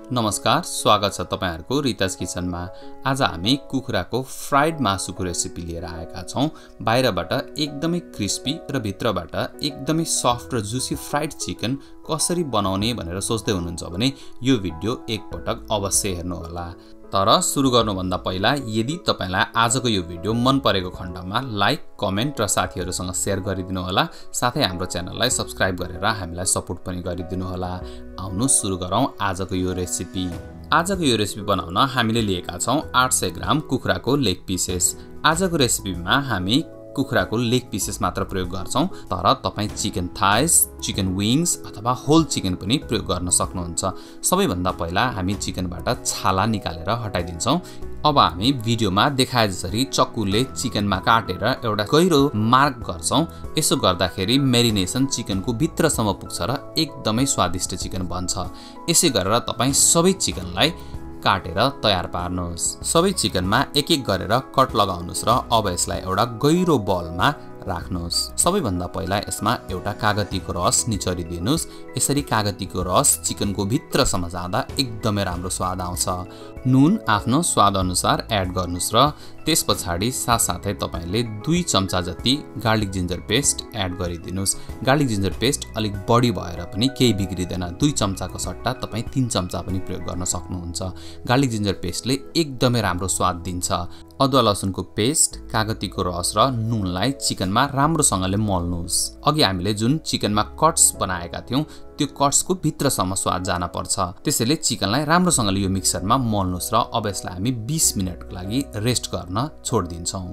नमस्कार, स्वागत छ तपाईहरुको रितास किचनमा। आज हामी कुखुराको फ्राइड मासुको रेसिपी लिएर आएका छौं। बाहिरबाट एकदमै क्रिस्पी र भित्रबाट एकदमै सफ्ट र जुसी फ्राइड चिकन कसरी बनाउने भनेर सोच्दै हुनुहुन्छ भने यो भिडियो एकपटक अवश्य हेर्नु होला। तर सुरु गर्नुभन्दा पहिला यदि तपाईलाई आजको यो भिडियो मन परेको खण्डमा लाइक, कमेन्ट र साथीहरुसँग शेयर गरिदिनु होला। साथै हाम्रो च्यानललाई सब्स्क्राइब गरेर हामीलाई सपोर्ट पनि गरिदिनु होला। आउनु सुरु गरौँ आजको यो रेसिपी। आजको यो रेसिपी बनाउन हामीले लिएका छौं 800 ग्राम कुखुराको लेग पिसेस। आजको रेसिपीमा हामी कुखुराको लेग पिसेस मात्र प्रयोग गर्छौं, तर तपाई चिकन थाइस, चिकन विंग्स अथवा होल चिकन पनि प्रयोग गर्न सक्नुहुन्छ। सबैभन्दा पहिला हामी चिकनबाट छाला निकालेर हटाइदिन्छौं। अब हामी भिडियोमा देखाए जसरी चक्कुले चिकनमा काटेर एउटा गहिरो मार्क गर्छौं। यसो गर्दाखेरि मेरिनेसन चिकनको भित्रसम्म पुग्छ र एकदमै स्वादिष्ट चिकन बन्छ। यसै गरेर तपाई सबै चिकनलाई काटेर तयार पार्नुहोस्। सबै चिकनमा एक एक गरेर कट लगाउनुहोस् र अब यसलाई एउटा गहिरो बलमा राख्नुहोस्। सबैभन्दा पहिला यसमा एउटा कागतीको रस निचोरिदिनुहोस्। यसरी कागतीको रस चिकनको भित्रसम्म जाँदा एकदमै राम्रो स्वाद आउँछ। नुन आफ्नो स्वाद अनुसार एड गर्नुहोस् र त्यसपछि साथसाथै तपाईले 2 चम्चा जति गार्लिक जिन्जर पेस्ट एड गरिदिनुहोस्। गार्लिक जिन्जर पेस्ट अलिक बढी भएर पनि केही बिग्रिदैन। 2 चम्चाको सट्टा तपाई 3 चम्चा पनि प्रयोग गर्न सक्नुहुन्छ। गार्लिक जिन्जर पेस्टले एकदमै राम्रो स्वाद दिन्छ। अदुवा लसुनको पेस्ट, कागतीको रस र नुनलाई चिकनमा राम्रोसँगले मल्नुहोस्। अघि हामीले जुन चिकनमा कट्स बनाएका थियौं त्यो कट्सको भित्रसम्म स्वाद जान पर्छ। त्यसैले चिकनलाई राम्रोसँगले यो मिक्सरमा मल्नुहोस् र अब यसलाई हामी 20 मिनेटको लागि रेस्ट गर्न छोड्दिन्छौं।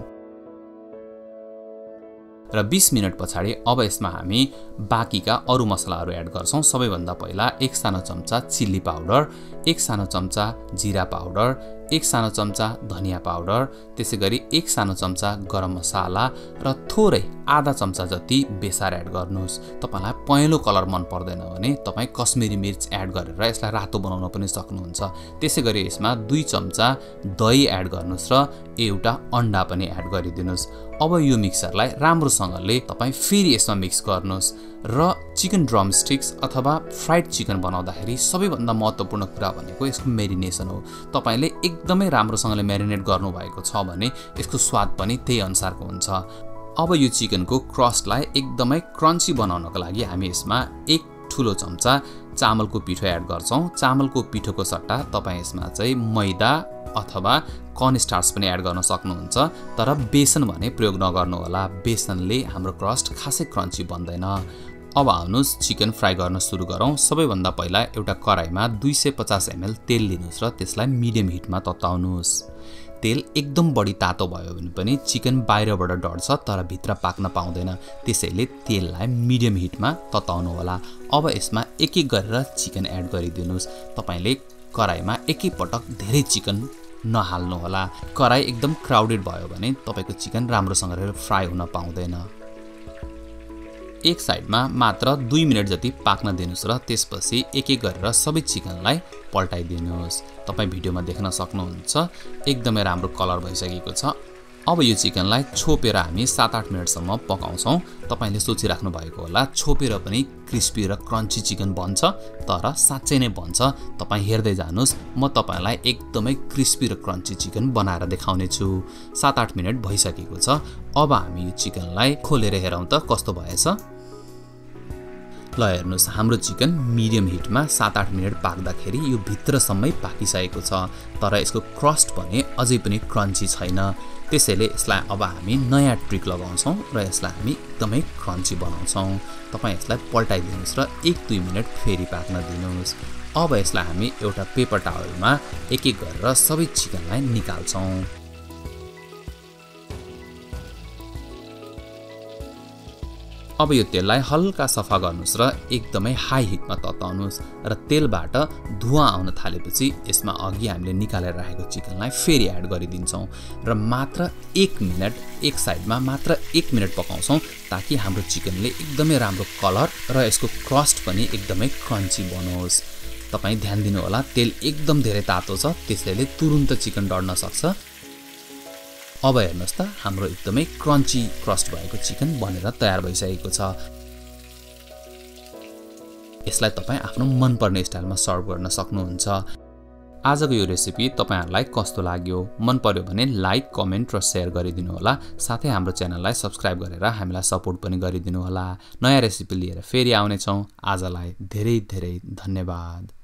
र 20 मिनेट पछाडी अब यसमा हामी बाँकीका अरु मसलाहरु एड गर्छौं। सबैभन्दा पहिला 1 सानो चम्चा चिल्ली पाउडर, 1 सानो चम्चा जिरा पाउडर, 1 सानो चम्चा धनिया पाउडर, त्यसैगरी 1 सानो चम्चा गरम मसाला र थोरै आधा चम्चा जति बेसार एड गर्नुहोस्। तपाईलाई पहेँलो कलर मन पर्दैन भने तपाई कश्मिरी मिर्च एड गरेर यसलाई रातो बनाउन पनि सक्नुहुन्छ। त्यसैगरी यसमा 2 चम्चा दही एड गर्नुहोस् र एउटा अन्डा पनि एड गरिदिनुहोस्। अब यो मिक्सरलाई राम्रोसँगले तपाई फेरि यसमा मिक्स गर्नुहोस् र चिकन ड्रमस्टिक्स अथवा फ्राइड चिकन बनाउँदाखेरि सबैभन्दा महत्त्वपूर्ण कुरा भनेको यसको मेरिनेसन हो। तपाईले एकदमै राम्रोसँगले मेरिनेट गर्नुभएको छ भने यसको स्वाद पनि त्यही अनुसारको हुन्छ। अब यो चिकनको क्रस्टलाई एकदमै क्रन्ची बनाउनको लागि हामी यसमा 1 ठूलो चम्चा चामलको पिठो एड गर्छौं। चामलको पिठोको सट्टा तपाई यसमा चाहिँ मैदा अथवा कर्न स्टार्च पनि एड गर्न सक्नुहुन्छ, तर बेसन भने प्रयोग नगर्नु होला। बेसनले हाम्रो क्रस्ट खासै क्रन्ची बन्दैन। अब आउनुहोस् चिकन फ्राई गर्न सुरु गरौँ। सबैभन्दा पहिला एउटा कराईमा 250 ml तेल लिनुहोस् र त्यसलाई मिडियम हिटमा तताउनुहोस्। तेल एकदम बढी तातो भयो भने पनि चिकन बाहिरबाट डढ्छ तर भित्र पाक्न पाउँदैन। त्यसैले तेललाई मिडियम हिटमा तताउनु होला। अब यसमा एक एक गरेर चिकन एड गरिदिनुहोस्। तपाईले कराईमा एकै पटक धेरै चिकन नहाल्नु होला। कराई एकदम क्राउडेड भयो भने तपाईको चिकन राम्रोसँगले फ्राई हुन पाउँदैन। एक साइडमा मात्र 2 मिनेट जति पाक्न दिनुस् र त्यसपछि एक एक गरेर सबै चिकनलाई पल्टाइदिनुहोस्। तपाई भिडियोमा देख्न सक्नुहुन्छ एकदमै राम्रो कलर भइसकेको छ। अब यो चिकनलाई छोपेर हामी 7-8 मिनेटसम्म पकाउँछौं। तपाईले सोचिराख्नु भएको होला छोपेर पनि क्रिस्पी र क्रन्ची चिकन बन्छ, तर साच्चै नै बन्छ। तपाई हेर्दै जानुस्, म तपाईलाई एकदमै क्रिस्पी र क्रन्ची चिकन बनाएर देखाउने छु। 7-8 मिनेट भइसकेको छ। अब हामी यो चिकनलाई खोलेर हेरौं त कस्तो भएछ। ल हेर्नुस्, हाम्रो चिकन मिडियम हिटमा 7-8 मिनेट पाक्दाखेरि यो भित्रसम्मै पाकिसकेको छ, तर यसको क्रस्ट भने अझै पनि क्रन्ची छैन। त्यसैले यसलाई अब हामी नयाँ ट्रिक लगाउँछौं र यसलाई हामी एकदमै क्रन्ची बनाउँछौं। तपाई यसलाई पल्टाइदिनुस् र 1-2 मिनेट फेरि पाक्न दिनुस्। अब यसलाई हामी एउटा पेपर टावलमा एक एक गरेर सबै चिकनलाई निकाल्छौं। अब यो तेललाई हल्का सफा गर्नुस् र एकदमै हाई हिटमा तताउनुस् र तेलबाट धुवा आउन थालेपछि यसमा अघि हामीले निकालेर राखेको चिकनलाई फेरि एड गरिदिन्छौं र मात्र 1 मिनेट एक साइडमा मात्र 1 मिनेट पकाउँछौं ताकि हाम्रो चिकनले एकदमै राम्रो कलर र यसको क्रस्ट पनि एकदमै क्रन्ची बनोस्। तपाई ध्यान दिनु होला, तेल एकदम धेरै तातो छ, त्यसैले तुरुन्त चिकन डढ्न सक्छ। अब हेर्नुस् त हाम्रो एकदमै क्रन्ची क्रस्ट भएको चिकन बनेर तयार भइसकेको छ। यसलाई तपाई आफ्नो मनपर्ने स्टाइलमा सर्भ गर्न सक्नुहुन्छ। आजको यो रेसिपी तपाईहरुलाई कस्तो लाग्यो? मन पर्यो भने लाइक, कमेन्ट र शेयर गरिदिनु होला। साथै हाम्रो च्यानललाई सब्स्क्राइब गरेर हामीलाई सपोर्ट पनि गरिदिनु होला। नयाँ रेसिपी लिएर फेरि आउने छौं। आजलाई धेरै धेरै धन्यवाद।